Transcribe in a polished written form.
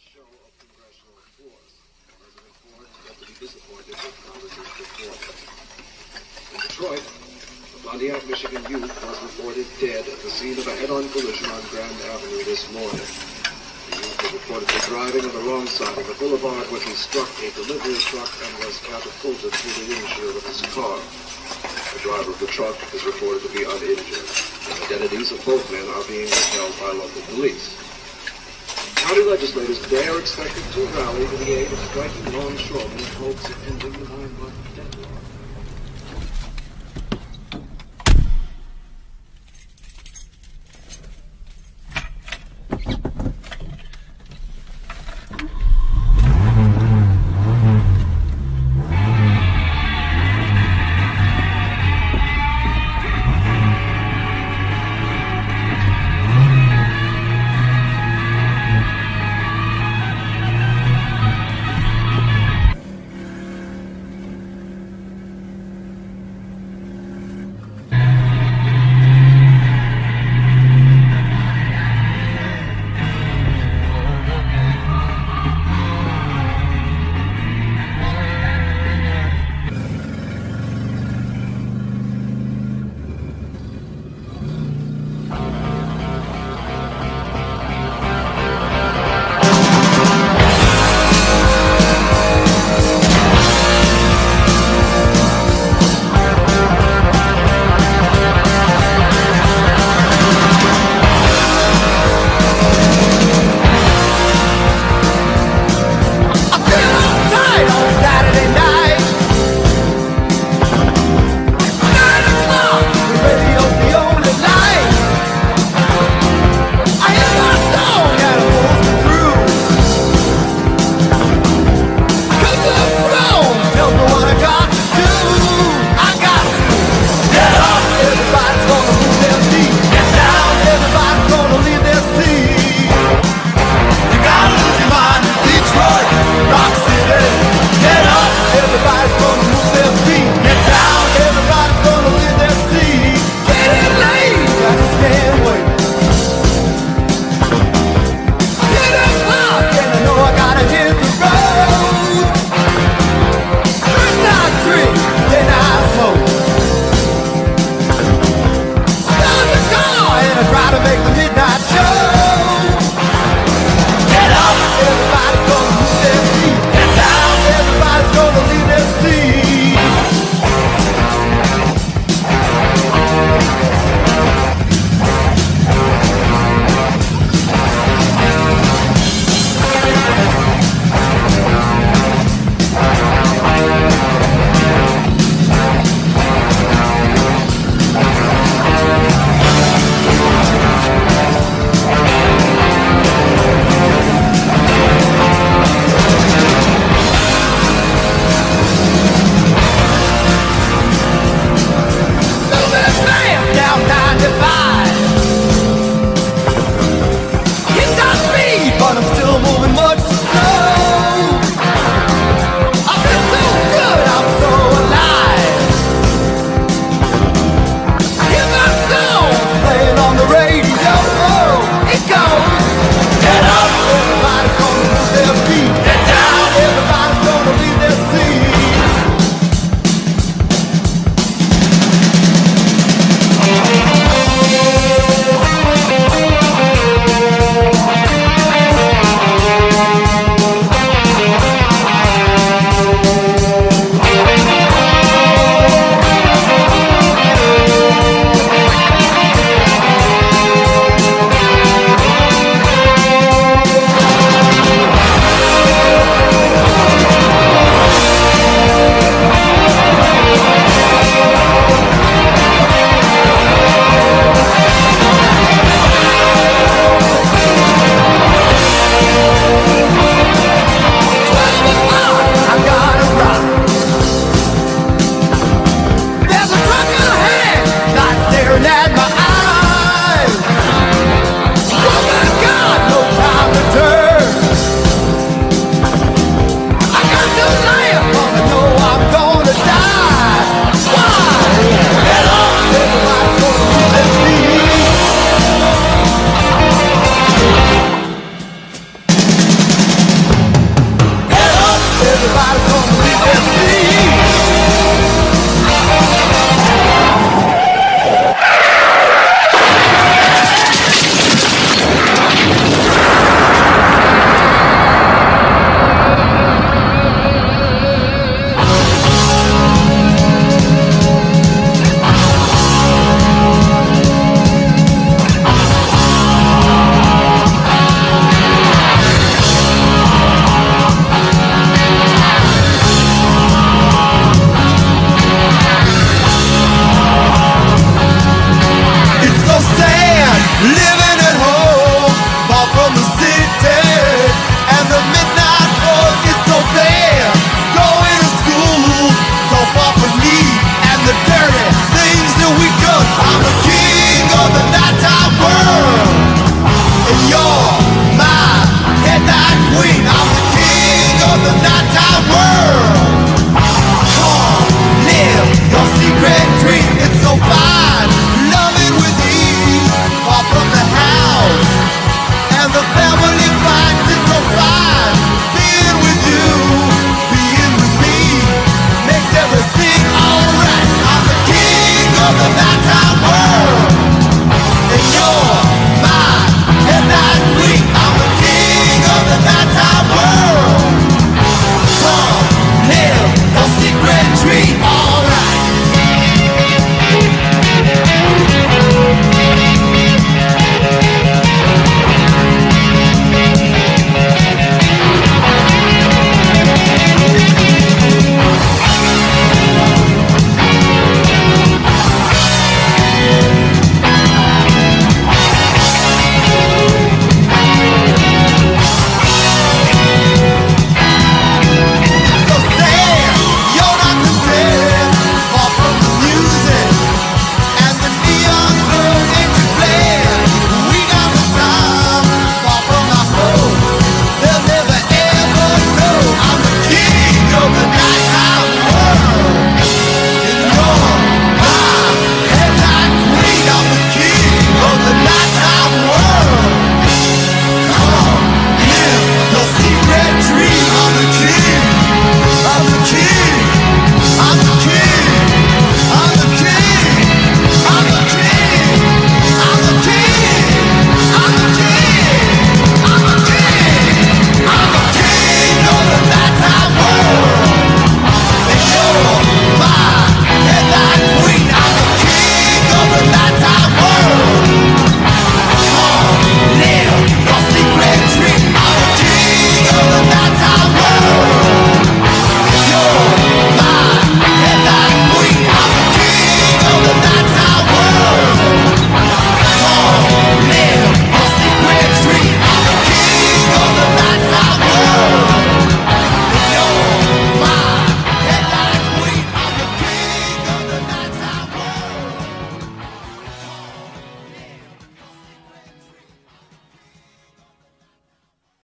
show of congressional force. President Ford said to be disappointed with Congress's performance. In Detroit, a Pontiac, Michigan youth was reported dead at the scene of a head-on collision on Grand Avenue this morning. The youth was reportedly driving on the wrong side of the boulevard when he struck a delivery truck and was catapulted through the windshield of his car. The driver of the truck is reported to be uninjured. The identities of both men are being withheld by local police. County legislators today are expected to rally to the aid of striking longshoremen in hopes of ending the 9-month deadlock.